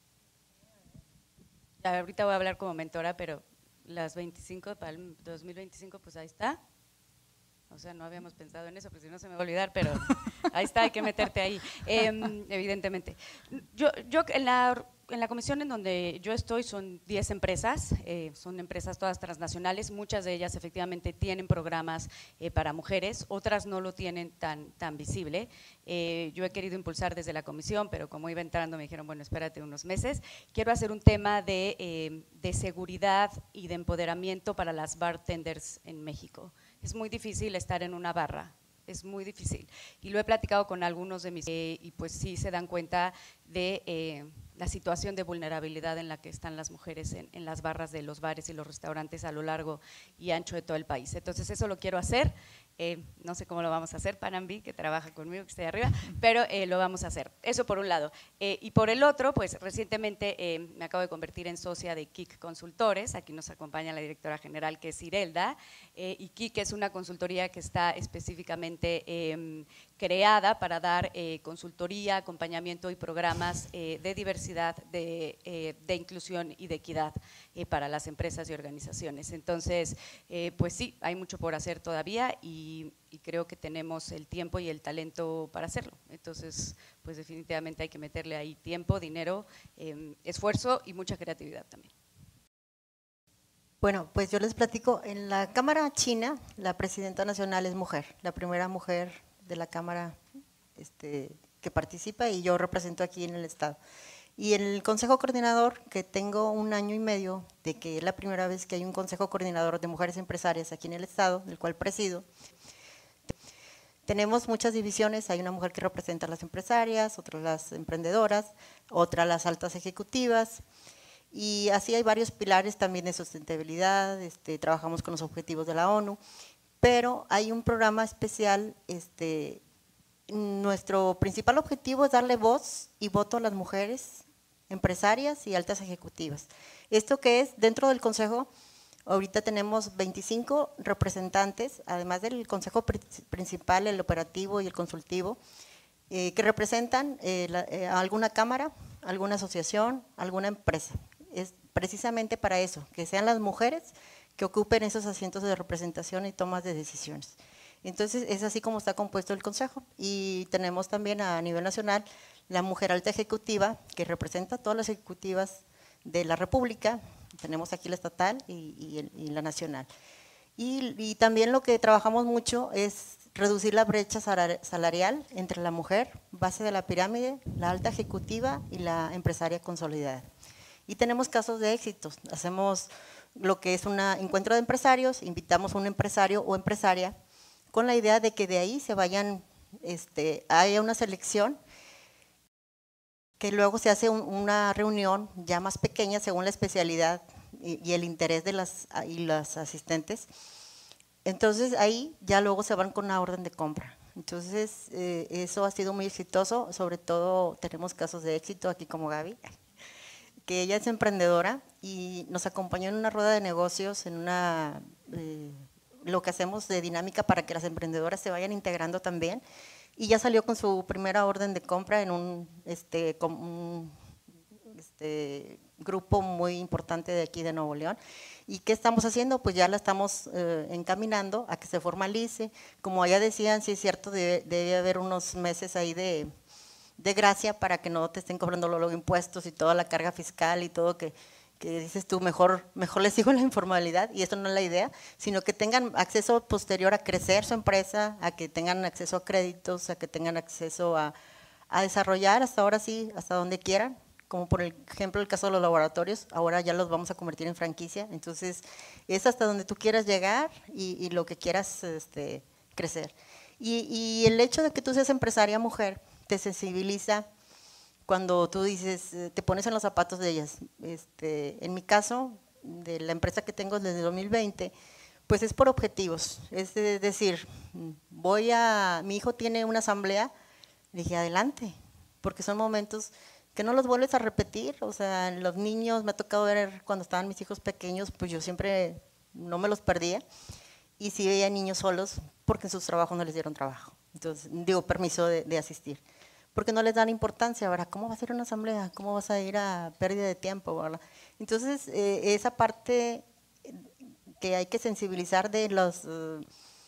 Ahorita voy a hablar como mentora, pero las veinticinco para el dos mil veinticinco, pues ahí está. O sea, no habíamos pensado en eso, pues si no se me va a olvidar, pero ahí está, hay que meterte ahí, eh, evidentemente. Yo, yo en, la, en la comisión en donde yo estoy son diez empresas, eh, son empresas todas transnacionales, muchas de ellas efectivamente tienen programas eh, para mujeres, otras no lo tienen tan, tan visible. Eh, yo he querido impulsar desde la comisión, pero como iba entrando me dijeron, bueno, espérate unos meses. Quiero hacer un tema de, eh, de seguridad y de empoderamiento para las bartenders en México. Es muy difícil estar en una barra, es muy difícil. Y lo he platicado con algunos de mis, eh, y pues sí se dan cuenta de eh, la situación de vulnerabilidad en la que están las mujeres en, en las barras de los bares y los restaurantes a lo largo y ancho de todo el país. Entonces eso lo quiero hacer. Eh, no sé cómo lo vamos a hacer, Panambi, que trabaja conmigo, que está ahí arriba, pero eh, lo vamos a hacer. Eso por un lado. Eh, y por el otro, pues recientemente eh, me acabo de convertir en socia de K I C Consultores, aquí nos acompaña la directora general, que es Irelda, eh, y K I C es una consultoría que está específicamente eh, creada para dar eh, consultoría, acompañamiento y programas eh, de diversidad, de, eh, de inclusión y de equidad eh, para las empresas y organizaciones. Entonces, eh, pues sí, hay mucho por hacer todavía y Y, y creo que tenemos el tiempo y el talento para hacerlo. Entonces, pues definitivamente hay que meterle ahí tiempo, dinero, eh, esfuerzo y mucha creatividad también. Bueno, pues yo les platico, en la Cámara China, la presidenta nacional es mujer, la primera mujer de la Cámara este, que participa y yo represento aquí en el Estado. Y en el Consejo Coordinador, que tengo un año y medio de que es la primera vez que hay un Consejo Coordinador de Mujeres Empresarias aquí en el Estado, del cual presido, tenemos muchas divisiones, hay una mujer que representa a las empresarias, otras las emprendedoras, otra las altas ejecutivas, y así hay varios pilares también de sustentabilidad, este, trabajamos con los objetivos de la ONU, pero hay un programa especial, este, nuestro principal objetivo es darle voz y voto a las mujeres empresarias y altas ejecutivas. Esto que es, dentro del Consejo, ahorita tenemos veinticinco representantes, además del consejo principal, el operativo y el consultivo, eh, que representan eh, la, eh, a alguna cámara, alguna asociación, alguna empresa. Es precisamente para eso, que sean las mujeres que ocupen esos asientos de representación y tomas de decisiones. Entonces, es así como está compuesto el consejo. Y tenemos también a nivel nacional la mujer alta ejecutiva, que representa a todas las ejecutivas de la República. Tenemos aquí la estatal y, y, y la nacional. Y, y también lo que trabajamos mucho es reducir la brecha salarial entre la mujer, base de la pirámide, la alta ejecutiva y la empresaria consolidada. Y tenemos casos de éxitos. Hacemos lo que es un encuentro de empresarios, invitamos a un empresario o empresaria con la idea de que de ahí se vayan, este, haya una selección, que luego se hace un, una reunión ya más pequeña según la especialidad y, y el interés de las, y las asistentes. Entonces ahí ya luego se van con una orden de compra. Entonces eh, eso ha sido muy exitoso, sobre todo tenemos casos de éxito aquí como Gaby, que ella es emprendedora y nos acompañó en una rueda de negocios, en una, eh, lo que hacemos de dinámica para que las emprendedoras se vayan integrando también. Y ya salió con su primera orden de compra en un, este, con un este, grupo muy importante de aquí de Nuevo León. ¿Y qué estamos haciendo? Pues ya la estamos eh, encaminando a que se formalice. Como ya decían, sí es cierto, debe, debe haber unos meses ahí de, de gracia para que no te estén cobrando los impuestos y toda la carga fiscal y todo que… que dices tú, mejor, mejor les sigo la informalidad, y esto no es la idea, sino que tengan acceso posterior a crecer su empresa, a que tengan acceso a créditos, a que tengan acceso a, a desarrollar hasta ahora sí, hasta donde quieran, como por ejemplo el caso de los laboratorios, ahora ya los vamos a convertir en franquicia, entonces es hasta donde tú quieras llegar y, y lo que quieras este, crecer. Y, y el hecho de que tú seas empresaria mujer te sensibiliza cuando tú dices, eh, te pones en los zapatos de ellas. Este, en mi caso, de la empresa que tengo desde dos mil veinte, pues es por objetivos. Es decir, voy a, mi hijo tiene una asamblea, dije, adelante, porque son momentos que no los vuelves a repetir. O sea, los niños, me ha tocado ver cuando estaban mis hijos pequeños, pues yo siempre no me los perdía. Y sí veía niños solos porque en sus trabajos no les dieron trabajo. Entonces, digo, permiso de, de asistir. Porque no les dan importancia, ¿verdad? ¿Cómo va a ser una asamblea? ¿Cómo vas a ir a pérdida de tiempo, verdad? Entonces, eh, esa parte que hay que sensibilizar de los, uh,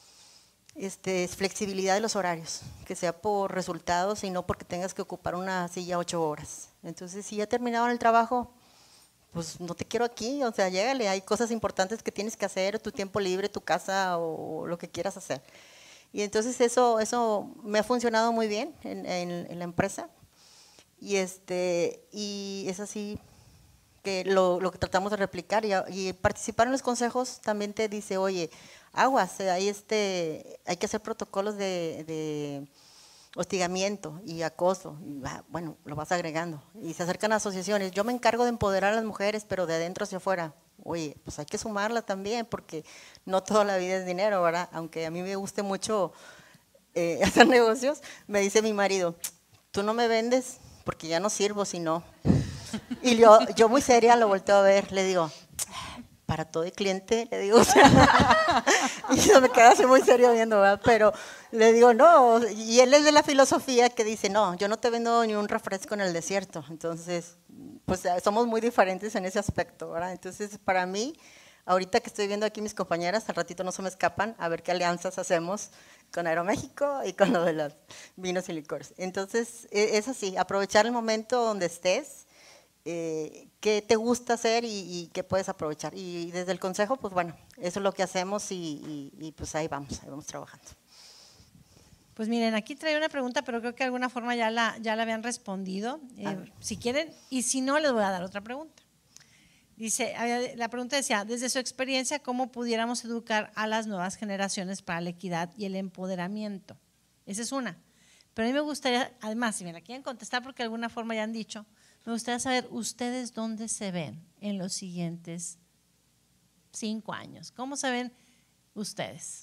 este, flexibilidad de los horarios, que sea por resultados y no porque tengas que ocupar una silla ocho horas. Entonces, si ya terminaron el trabajo, pues no te quiero aquí, o sea, llégale, hay cosas importantes que tienes que hacer, tu tiempo libre, tu casa o, o lo que quieras hacer. Y entonces eso, eso me ha funcionado muy bien en, en, en la empresa. Y, este, y es así que lo, lo que tratamos de replicar. Y, y participar en los consejos también te dice, oye, aguas, hay, este, hay que hacer protocolos de, de hostigamiento y acoso. Y, bueno, lo vas agregando. Y se acercan a asociaciones. Yo me encargo de empoderar a las mujeres, pero de adentro hacia afuera. Oye, pues hay que sumarla también, porque no toda la vida es dinero, ¿verdad? Aunque a mí me guste mucho eh, hacer negocios, me dice mi marido, tú no me vendes porque ya no sirvo, si no. Y yo, yo muy seria lo volteo a ver, le digo, para todo el cliente, le digo, o sea, y se me queda así muy serio viendo, ¿verdad? Pero le digo, no, y él es de la filosofía que dice, no, yo no te vendo ni un refresco en el desierto. Entonces, pues somos muy diferentes en ese aspecto, ¿verdad? Entonces, para mí, ahorita que estoy viendo aquí mis compañeras, al ratito no se me escapan, a ver qué alianzas hacemos con Aeroméxico y con lo de los vinos y licores. Entonces, es así, aprovechar el momento donde estés, eh, qué te gusta hacer y, y qué puedes aprovechar. Y desde el consejo, pues bueno, eso es lo que hacemos y, y, y pues ahí vamos, ahí vamos trabajando. Pues miren, aquí trae una pregunta, pero creo que de alguna forma ya la, ya la habían respondido. Eh, si quieren, y si no, les voy a dar otra pregunta. Dice, la pregunta decía, desde su experiencia, ¿cómo pudiéramos educar a las nuevas generaciones para la equidad y el empoderamiento? Esa es una. Pero a mí me gustaría, además, si me la quieren contestar porque de alguna forma ya han dicho, me gustaría saber ustedes dónde se ven en los siguientes cinco años. ¿Cómo se ven ustedes?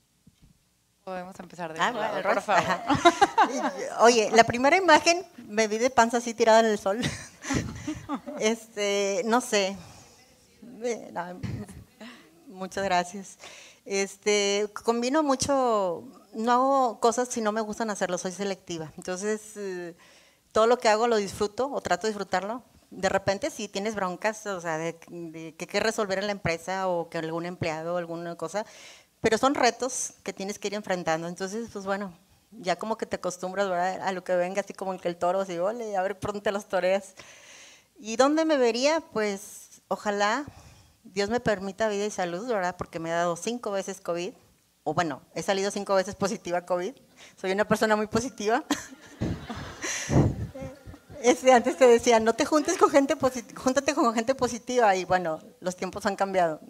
Podemos empezar de Ah, lado, bueno, por Rosa. favor. Oye, la primera imagen me vi de panza así tirada en el sol. Este, no sé. No, muchas gracias. Este, combino mucho, no hago cosas si no me gustan hacerlo, soy selectiva. Entonces, eh, todo lo que hago lo disfruto o trato de disfrutarlo. De repente si tienes broncas, o sea, de, de que qué resolver en la empresa o que algún empleado o alguna cosa, pero son retos que tienes que ir enfrentando. Entonces, pues bueno, ya como que te acostumbras, ¿verdad?, a lo que venga, así como el que el toro, así, ole, a ver por dónde te los toreas. ¿Y dónde me vería? Pues ojalá Dios me permita vida y salud, ¿verdad?, porque me ha dado cinco veces COVID, o bueno, he salido cinco veces positiva a COVID, soy una persona muy positiva. Este, antes te decía, no te juntes con gente positiva, júntate con gente positiva, y bueno, los tiempos han cambiado.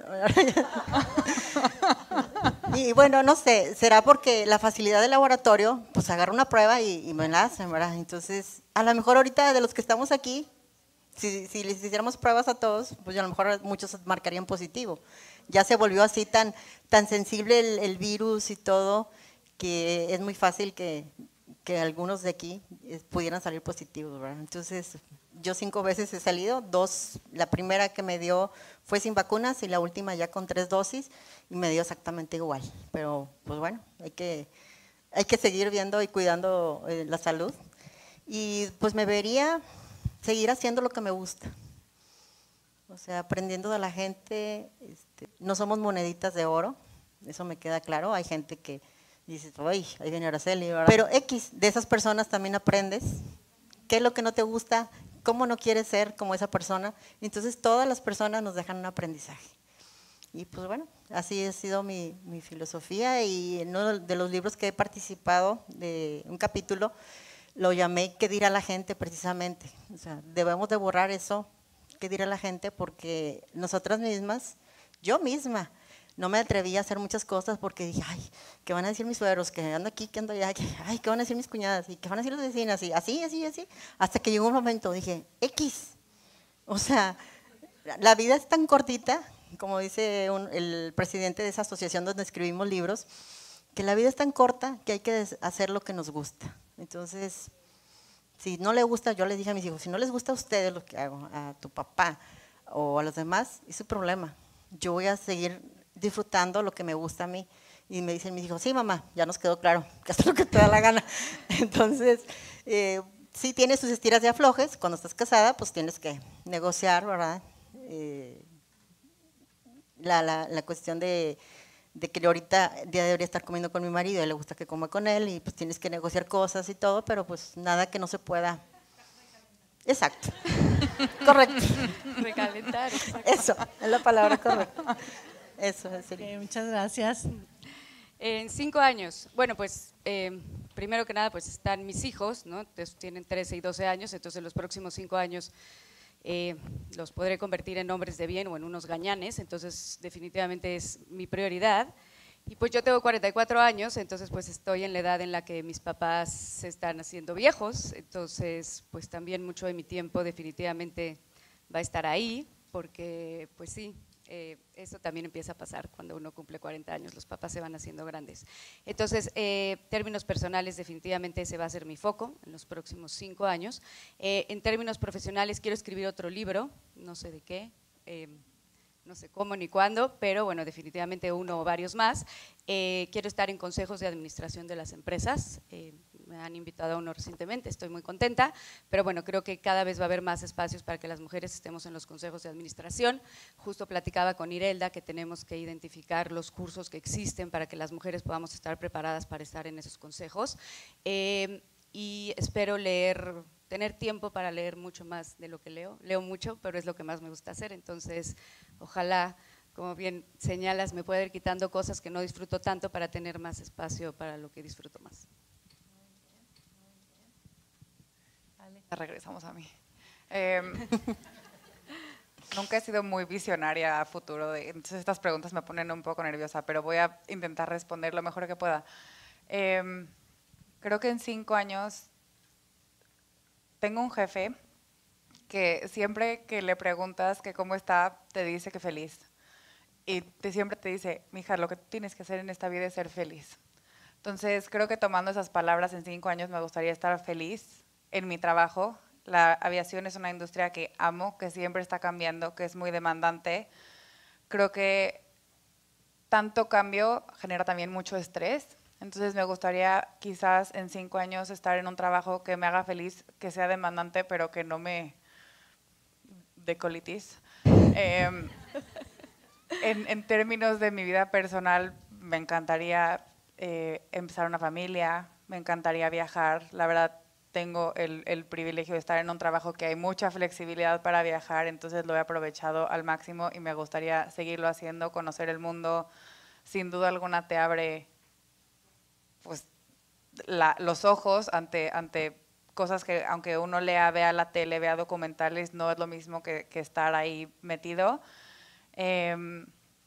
Y bueno, no sé, será porque la facilidad del laboratorio, pues agarro una prueba y, y me la hacen, ¿verdad? Entonces, a lo mejor ahorita de los que estamos aquí, si, si les hiciéramos pruebas a todos, pues a lo mejor muchos marcarían positivo. Ya se volvió así tan, tan sensible el, el virus y todo, que es muy fácil que, que algunos de aquí pudieran salir positivos, ¿verdad? Entonces, yo cinco veces he salido, dos, la primera que me dio fue sin vacunas y la última ya con tres dosis y me dio exactamente igual. Pero, pues bueno, hay que, hay que seguir viendo y cuidando eh, la salud. Y pues me vería seguir haciendo lo que me gusta. O sea, aprendiendo de la gente. Este, no somos moneditas de oro, eso me queda claro. Hay gente que dice, uy, ahí viene Araceli, ¿verdad? Pero X, de esas personas también aprendes. ¿Qué es lo que no te gusta? ¿Cómo no quieres ser como esa persona? Entonces, todas las personas nos dejan un aprendizaje. Y pues bueno, así ha sido mi, mi filosofía, y en uno de los libros que he participado, de un capítulo, lo llamé ¿qué dirá la gente? Precisamente. O sea, debemos de borrar eso, ¿qué dirá la gente? Porque nosotras mismas, yo misma, no me atreví a hacer muchas cosas porque dije, ay, ¿qué van a decir mis suegros? Que ando aquí, que ando allá, que, ay, ¿qué van a decir mis cuñadas? ¿Y qué van a decir las vecinas? Y así, así, así, hasta que llegó un momento, dije, X, o sea, la vida es tan cortita, como dice un, el presidente de esa asociación donde escribimos libros, que la vida es tan corta que hay que hacer lo que nos gusta. Entonces, si no le gusta, yo les dije a mis hijos, si no les gusta a ustedes lo que hago, a tu papá o a los demás, es su problema. Yo voy a seguir disfrutando lo que me gusta a mí. Y me dicen mis hijos, sí, mamá, ya nos quedó claro, que haz lo que te da la gana. Entonces, eh, sí tienes sus estiras de aflojes. Cuando estás casada, pues tienes que negociar, ¿verdad? Eh, la, la, la cuestión de, de que ahorita ya debería estar comiendo con mi marido, a él le gusta que coma con él, y pues tienes que negociar cosas y todo, pero pues nada que no se pueda. Exacto. Correcto. Recalentar. Exacto. Eso, es la palabra correcta. Eso es. Okay, muchas gracias. En cinco años, bueno, pues eh, primero que nada, pues están mis hijos, ¿no? Entonces, tienen trece y doce años, entonces en los próximos cinco años eh, los podré convertir en hombres de bien o en unos gañanes, entonces definitivamente es mi prioridad. Y pues yo tengo cuarenta y cuatro años, entonces pues estoy en la edad en la que mis papás se están haciendo viejos, entonces pues también mucho de mi tiempo definitivamente va a estar ahí, porque pues sí, eh, eso también empieza a pasar cuando uno cumple cuarenta años, los papás se van haciendo grandes. Entonces, eh, términos personales definitivamente ese va a ser mi foco en los próximos cinco años. Eh, en términos profesionales quiero escribir otro libro, no sé de qué, eh, no sé cómo ni cuándo, pero bueno, definitivamente uno o varios más. Eh, quiero estar en consejos de administración de las empresas, eh, me han invitado a uno recientemente, estoy muy contenta, pero bueno, creo que cada vez va a haber más espacios para que las mujeres estemos en los consejos de administración. Justo platicaba con Irelda que tenemos que identificar los cursos que existen para que las mujeres podamos estar preparadas para estar en esos consejos. Eh, y espero leer, tener tiempo para leer mucho más de lo que leo. Leo mucho, pero es lo que más me gusta hacer, entonces ojalá, como bien señalas, me pueda ir quitando cosas que no disfruto tanto para tener más espacio para lo que disfruto más. Regresamos a mí. Eh, nunca he sido muy visionaria a futuro, de, entonces estas preguntas me ponen un poco nerviosa, pero voy a intentar responder lo mejor que pueda. Eh, creo que en cinco años tengo un jefe que siempre que le preguntas que cómo está, te dice que feliz. Y te, siempre te dice, mija, lo que tienes que hacer en esta vida es ser feliz. Entonces, creo que tomando esas palabras, en cinco años me gustaría estar feliz en mi trabajo. La aviación es una industria que amo, que siempre está cambiando, que es muy demandante. Creo que tanto cambio genera también mucho estrés. Entonces me gustaría quizás en cinco años estar en un trabajo que me haga feliz, que sea demandante, pero que no me dé colitis. Eh, en, en términos de mi vida personal, me encantaría eh, empezar una familia, me encantaría viajar. La verdad, tengo el, el privilegio de estar en un trabajo que hay mucha flexibilidad para viajar, entonces lo he aprovechado al máximo y me gustaría seguirlo haciendo, conocer el mundo. Sin duda alguna te abre pues, la, los ojos ante, ante cosas que aunque uno lea, vea la tele, vea documentales, no es lo mismo que, que estar ahí metido. Eh,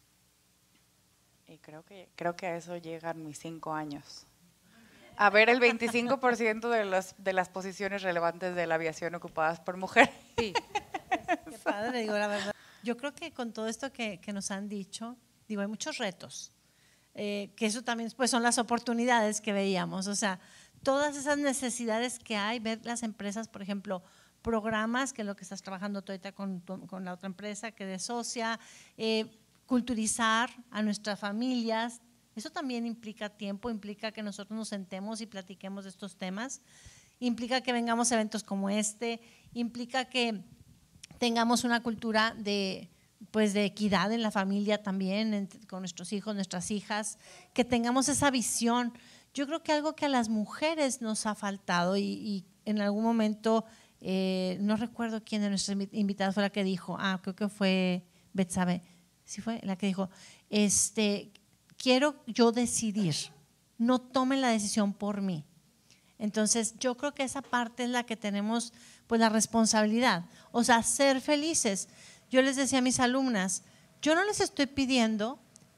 y creo que, creo que a eso llegan mis cinco años. A ver el veinticinco por ciento de, los, de las posiciones relevantes de la aviación ocupadas por mujeres. Sí. Qué padre, digo, la verdad. Yo creo que con todo esto que, que nos han dicho, digo, hay muchos retos, eh, que eso también pues, son las oportunidades que veíamos, o sea, todas esas necesidades que hay, ver las empresas, por ejemplo, programas, que es lo que estás trabajando tú ahorita con, con la otra empresa, que de socia, eh, culturizar a nuestras familias. Eso también implica tiempo, implica que nosotros nos sentemos y platiquemos de estos temas, implica que vengamos a eventos como este, implica que tengamos una cultura de, pues de equidad en la familia también, en, con nuestros hijos, nuestras hijas, que tengamos esa visión. Yo creo que algo que a las mujeres nos ha faltado y, y en algún momento, eh, no recuerdo quién de nuestras invitadas fue la que dijo, ah, creo que fue Betsabe, sí fue la que dijo, este… quiero yo decidir, no tomen la decisión por mí. Entonces, yo creo que esa parte es la que tenemos, pues la responsabilidad, o sea, ser felices. Yo les decía a mis alumnas, yo no les estoy pidiendo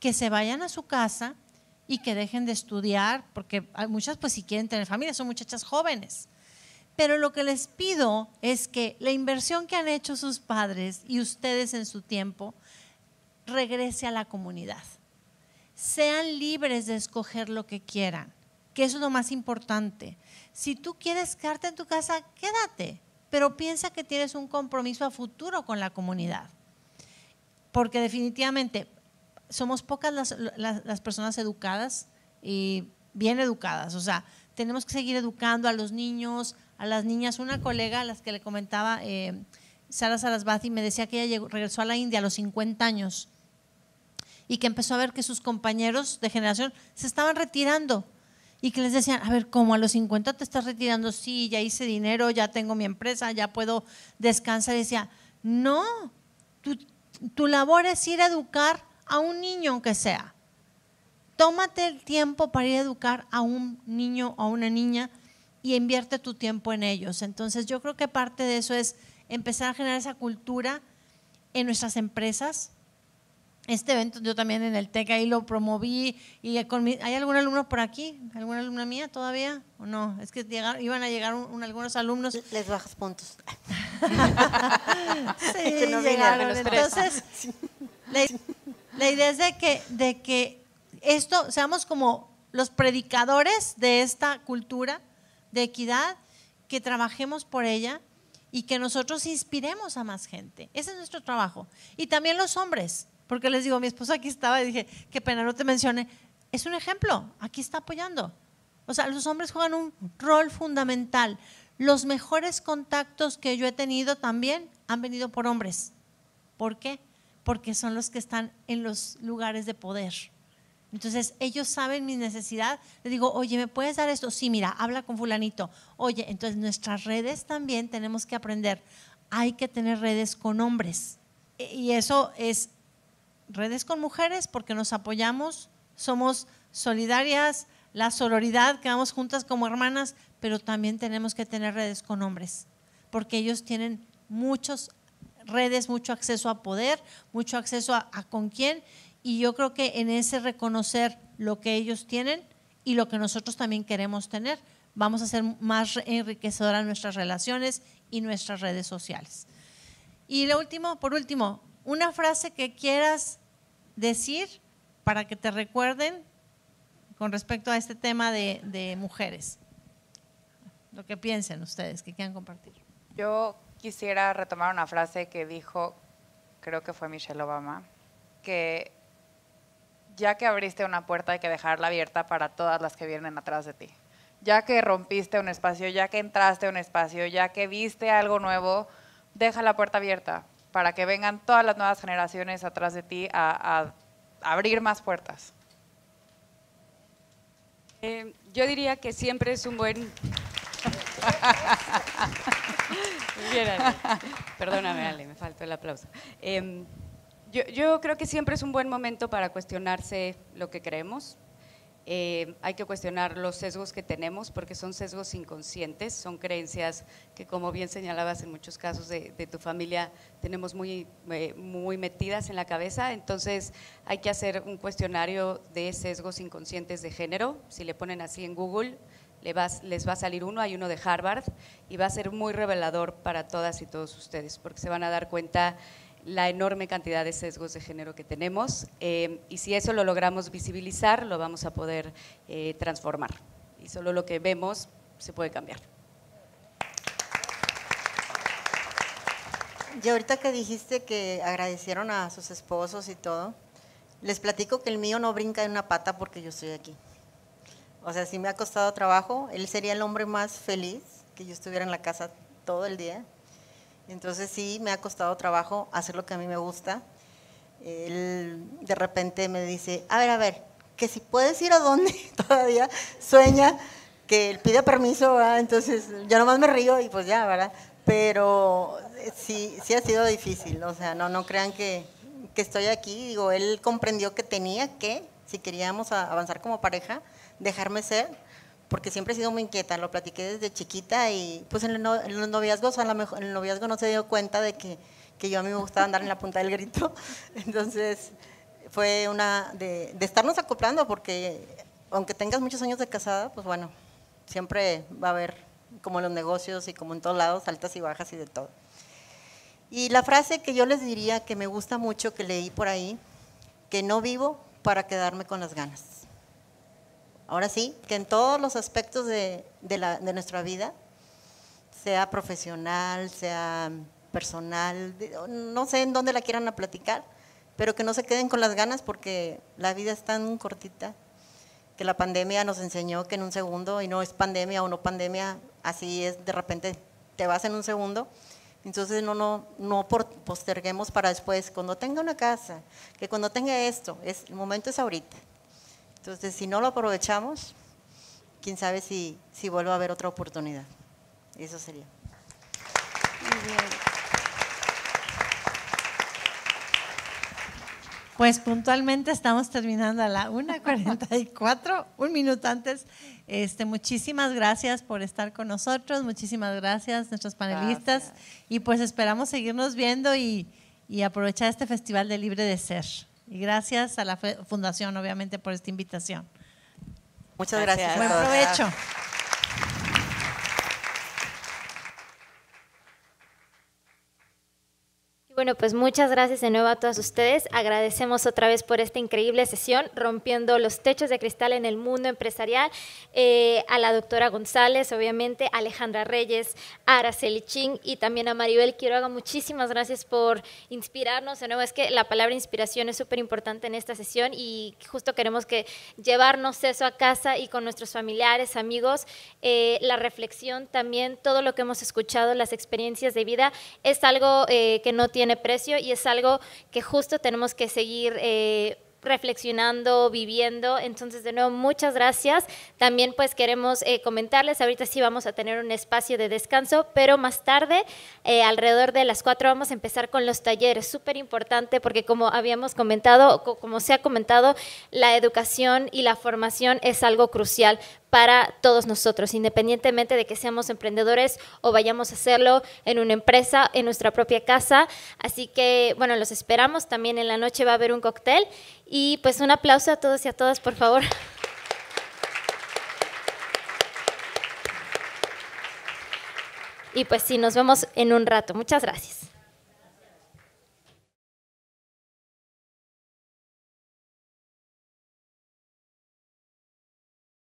que se vayan a su casa y que dejen de estudiar, porque hay muchas pues si quieren tener familia, son muchachas jóvenes. Pero lo que les pido es que la inversión que han hecho sus padres y ustedes en su tiempo regrese a la comunidad. Sean libres de escoger lo que quieran, que eso es lo más importante. Si tú quieres quedarte en tu casa, quédate, pero piensa que tienes un compromiso a futuro con la comunidad. Porque definitivamente somos pocas las, las, las personas educadas y bien educadas, o sea, tenemos que seguir educando a los niños, a las niñas. Una colega a las que le comentaba, eh, Sara Sarasvati, me decía que ella llegó, regresó a la India a los cincuenta años y que empezó a ver que sus compañeros de generación se estaban retirando y que les decían, a ver, ¿cómo a los cincuenta te estás retirando? Sí, ya hice dinero, ya tengo mi empresa, ya puedo descansar. Y decía, no, tu, tu labor es ir a educar a un niño aunque sea. Tómate el tiempo para ir a educar a un niño o a una niña y invierte tu tiempo en ellos. Entonces yo creo que parte de eso es empezar a generar esa cultura en nuestras empresas. Este evento yo también en el TEC ahí lo promoví y con mi, ¿hay algún alumno por aquí? ¿Alguna alumna mía todavía? ¿O no? Es que llegar, iban a llegar un, un, algunos alumnos. Les bajas puntos. Sí, que no llegaron. Entonces, la, la idea es de que, de que esto, seamos como los predicadores de esta cultura de equidad, que trabajemos por ella y que nosotros inspiremos a más gente. Ese es nuestro trabajo. Y también los hombres, porque les digo, mi esposo aquí estaba y dije, qué pena, no te mencioné. Es un ejemplo, aquí está apoyando. O sea, los hombres juegan un rol fundamental. Los mejores contactos que yo he tenido también han venido por hombres. ¿Por qué? Porque son los que están en los lugares de poder. Entonces, ellos saben mi necesidad. Les digo, oye, ¿me puedes dar esto? Sí, mira, habla con fulanito. Oye, entonces nuestras redes también tenemos que aprender. Hay que tener redes con hombres. Y eso es redes con mujeres porque nos apoyamos, somos solidarias, la sororidad, quedamos juntas como hermanas, pero también tenemos que tener redes con hombres porque ellos tienen muchas redes, mucho acceso a poder, mucho acceso a, a con quién. Y yo creo que en ese reconocer lo que ellos tienen y lo que nosotros también queremos tener, vamos a hacer más enriquecedoras nuestras relaciones y nuestras redes sociales. Y lo último, por último, una frase que quieras decir para que te recuerden con respecto a este tema de, de mujeres. Lo que piensen ustedes, que quieran compartir. Yo quisiera retomar una frase que dijo, creo que fue Michelle Obama, que ya que abriste una puerta hay que dejarla abierta para todas las que vienen atrás de ti. Ya que rompiste un espacio, ya que entraste a un espacio, ya que viste algo nuevo, deja la puerta abierta para que vengan todas las nuevas generaciones atrás de ti a, a abrir más puertas. Eh, yo diría que siempre es un buen… Bien, Ale. Perdóname, Ale, me faltó el aplauso. Eh, Yo, yo creo que siempre es un buen momento para cuestionarse lo que creemos. Eh, hay que cuestionar los sesgos que tenemos porque son sesgos inconscientes, son creencias que, como bien señalabas en muchos casos de, de tu familia, tenemos muy, eh, muy metidas en la cabeza. Entonces hay que hacer un cuestionario de sesgos inconscientes de género. Si le ponen así en Google, le vas, les va a salir uno, hay uno de Harvard y va a ser muy revelador para todas y todos ustedes porque se van a dar cuenta la enorme cantidad de sesgos de género que tenemos eh, y si eso lo logramos visibilizar, lo vamos a poder eh, transformar y solo lo que vemos se puede cambiar. Y ahorita que dijiste que agradecieron a sus esposos y todo, les platico que el mío no brinca en una pata porque yo estoy aquí. O sea, sí me ha costado trabajo, él sería el hombre más feliz que yo estuviera en la casa todo el día. Entonces sí, me ha costado trabajo hacer lo que a mí me gusta. Él de repente me dice, a ver, a ver, que si puedes ir a dónde, todavía sueña que él pide permiso, ¿verdad? Entonces yo nomás me río y pues ya, ¿verdad? Pero sí, sí ha sido difícil, o sea, no, no crean que, que estoy aquí. Digo, él comprendió que tenía que, si queríamos avanzar como pareja, dejarme ser, porque siempre he sido muy inquieta, lo platiqué desde chiquita y pues en, el no, en los noviazgos, a lo mejor, en el noviazgo no se dio cuenta de que, que yo a mí me gustaba andar en la punta del grito, entonces fue una de, de estarnos acoplando, porque aunque tengas muchos años de casada, pues bueno, siempre va a haber, como en los negocios y como en todos lados, altas y bajas y de todo. Y la frase que yo les diría que me gusta mucho, que leí por ahí, que no vivo para quedarme con las ganas. Ahora sí, que en todos los aspectos de, de, la, de nuestra vida, sea profesional, sea personal, no sé en dónde la quieran a platicar, pero que no se queden con las ganas, porque la vida es tan cortita, que la pandemia nos enseñó que en un segundo, y no es pandemia o no pandemia, así es, de repente te vas en un segundo. Entonces no, no, no posterguemos para después, cuando tenga una casa, que cuando tenga esto, es, el momento es ahorita. Entonces si no lo aprovechamos, quién sabe si, si vuelve a haber otra oportunidad. Eso sería. Muy bien. Pues puntualmente estamos terminando a la una cuarenta y cuatro, un minuto antes. Este, muchísimas gracias por estar con nosotros, muchísimas gracias nuestros panelistas, Gracias. y pues esperamos seguirnos viendo y, y aprovechar este Festival de Libre de Ser. Y gracias a la Fundación, obviamente, por esta invitación. Muchas gracias. Gracias. a Buen todos. provecho. Bueno, pues muchas gracias de nuevo a todos ustedes. Agradecemos otra vez por esta increíble sesión, rompiendo los techos de cristal en el mundo empresarial. Eh, a la doctora González, obviamente, a Alejandra Reyes, a Araceli Ching y también a Maribel Quiroga. Muchísimas gracias por inspirarnos. De nuevo, es que la palabra inspiración es súper importante en esta sesión y justo queremos que llevarnos eso a casa y con nuestros familiares, amigos. Eh, la reflexión también, todo lo que hemos escuchado, las experiencias de vida, es algo eh, que no tiene precio y es algo que justo tenemos que seguir eh, reflexionando, viviendo. Entonces, de nuevo, muchas gracias. También pues queremos eh, comentarles, ahorita sí vamos a tener un espacio de descanso, pero más tarde, eh, alrededor de las cuatro, vamos a empezar con los talleres. Súper importante porque como habíamos comentado, como se ha comentado, la educación y la formación es algo crucial para todos nosotros, independientemente de que seamos emprendedores o vayamos a hacerlo en una empresa, en nuestra propia casa. Así que, bueno, los esperamos. También en la noche va a haber un cóctel. Y pues un aplauso a todos y a todas, por favor. Y pues sí, nos vemos en un rato. Muchas gracias.